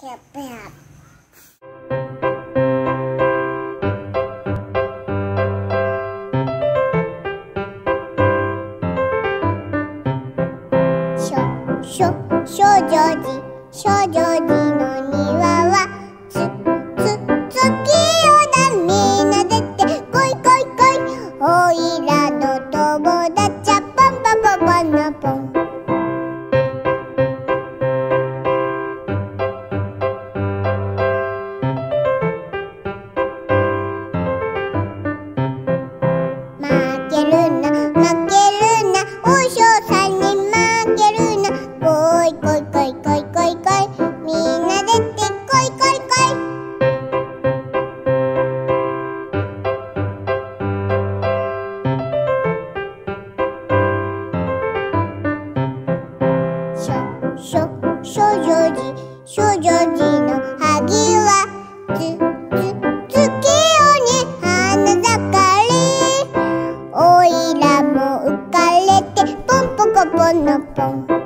ペアペア。少女寺の庭は月夜だ。みんな出てこいこいこい。おいらの友達はポンポポポのポン。負けるなお嬢さんに負けるな。こいこいこいこいこいこい。みんな出てこいこいこい。少女寺の萩は月夜に花盛り。おいらも浮かれてポンポコポンのポン。